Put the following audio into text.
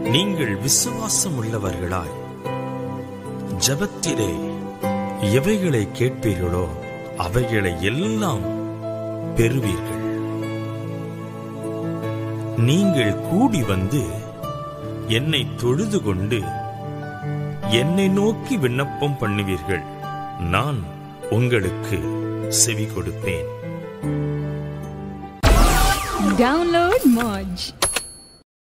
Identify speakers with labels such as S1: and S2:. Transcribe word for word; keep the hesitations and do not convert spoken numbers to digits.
S1: நீங்கள் விசுவாசம் உள்ளவர்களாய் ஜெபத்திலே எவைகளை கேட்பீர்களோ அவைகளை எல்லாம் பெறுவீர்கள். நீங்கள் கூடி வந்து என்னை தொழுது கொண்டு என்னை நோக்கி விண்ணப்பம் பண்ணுவீர்கள், நான் உங்களுக்கு செவி கொடுப்பேன்.
S2: Download Moj.